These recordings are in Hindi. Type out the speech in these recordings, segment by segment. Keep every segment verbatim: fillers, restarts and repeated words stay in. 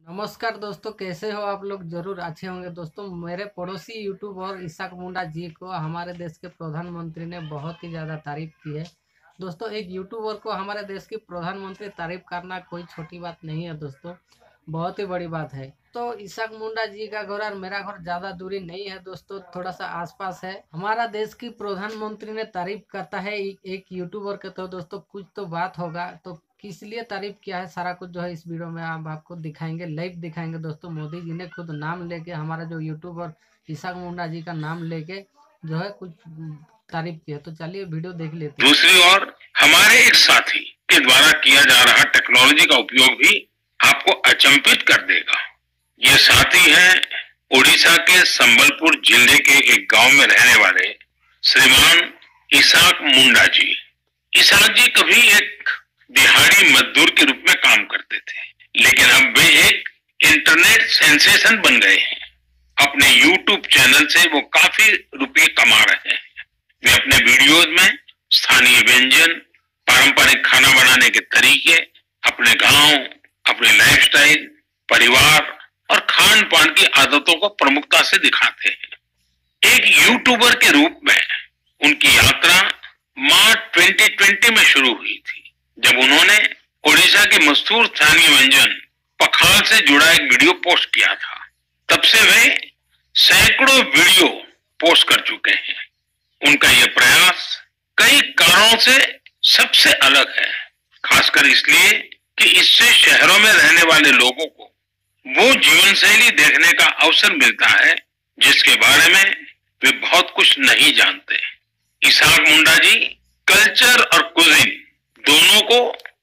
नमस्कार दोस्तों, कैसे हो आप लोग। जरूर अच्छे होंगे दोस्तों। मेरे पड़ोसी यूट्यूबर इसाक मुंडा जी को हमारे देश के प्रधानमंत्री ने बहुत ही ज़्यादा तारीफ की है। दोस्तों, एक यूट्यूबर को हमारे देश की प्रधानमंत्री तारीफ करना कोई छोटी बात नहीं है दोस्तों, बहुत ही बड़ी बात है। तो इसाक मुंडा जी का घर और मेरा घर ज़्यादा दूरी नहीं है दोस्तों, थोड़ा सा आसपास है। हमारा देश की प्रधानमंत्री ने तारीफ करता है एक, एक यूट्यूबर के, तो दोस्तों कुछ तो बात होगा। तो किस लिए तारीफ किया है सारा कुछ जो है इस वीडियो में आप आपको दिखाएंगे, लाइव दिखाएंगे दोस्तों। मोदी जी ने खुद नाम लेके हमारा जो यूट्यूबर इसाक मुंडा जी का नाम लेके जो है कुछ तारीफ किया। तो चलिए वीडियो देख लेते हैं। दूसरी ओर हमारे एक साथी के द्वारा किया जा रहा टेक्नोलॉजी का उपयोग भी आपको अचंभित कर देगा। ये साथी हैं उड़ीसा के संबलपुर जिले के एक गांव में रहने वाले श्रीमान इसाक मुंडा जी। इसाक जी कभी एक दिहाड़ी मजदूर के रूप में काम करते थे, लेकिन अब वे एक इंटरनेट सेंसेशन बन गए हैं। अपने यूट्यूब चैनल से वो काफी रुपए कमा रहे हैं। वे अपने वीडियोज में स्थानीय व्यंजन, पारंपरिक खाना बनाने के तरीके, अपने गांव, अपने लाइफस्टाइल, परिवार और खान पान की आदतों को प्रमुखता से दिखाते हैं। एक यूट्यूबर के रूप में उनकी यात्रा मार्च दो हज़ार बीस में शुरू हुई थी, जब उन्होंने ओडिशा के मशहूर स्थानीय व्यंजन पखाल से जुड़ा एक वीडियो पोस्ट किया था। तब से वे सैकड़ों वीडियो पोस्ट कर चुके हैं। उनका यह प्रयास कई कारणों से सबसे अलग है, खासकर इसलिए कि इससे शहरों में रहने वाले लोगों को वो जीवन शैली देखने का अवसर मिलता है जिसके बारे में वे बहुत कुछ नहीं जानते। इसाक मुंडा जी कल्चर और कुजिन दोनों को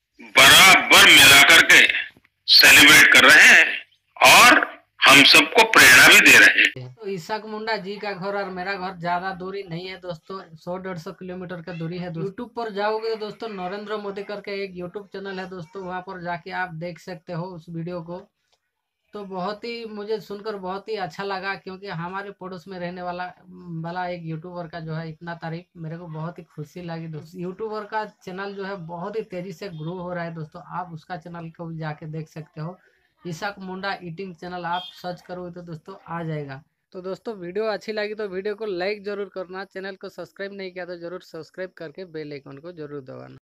बराबर मिला करके सेलिब्रेट कर रहे हैं और हम सबको प्रेरणा भी दे रहे हैं। तो इसाक मुंडा जी का घर और मेरा घर ज्यादा दूरी नहीं है दोस्तों, सौ डेढ़ सौ किलोमीटर का दूरी है। यूट्यूब पर जाओगे तो दोस्तों नरेंद्र मोदी करके एक यूट्यूब चैनल है दोस्तों, वहां पर जाके आप देख सकते हो उस वीडियो को। तो बहुत ही मुझे सुनकर बहुत ही अच्छा लगा, क्योंकि हमारे पड़ोस में रहने वाला वाला एक यूट्यूबर का जो है इतना तारीफ मेरे को बहुत ही खुशी लगी दोस्तों। यूट्यूबर का चैनल जो है बहुत ही तेजी से ग्रो हो रहा है दोस्तों, आप उसका चैनल को भी जाके देख सकते हो। इसाक मुंडा ईटिंग चैनल आप सर्च करोगे तो दोस्तों आ जाएगा। तो दोस्तों वीडियो अच्छी लगी तो वीडियो को लाइक जरूर करना, चैनल को सब्सक्राइब नहीं किया तो जरूर सब्सक्राइब करके बेल आइकन को जरूर दबाना।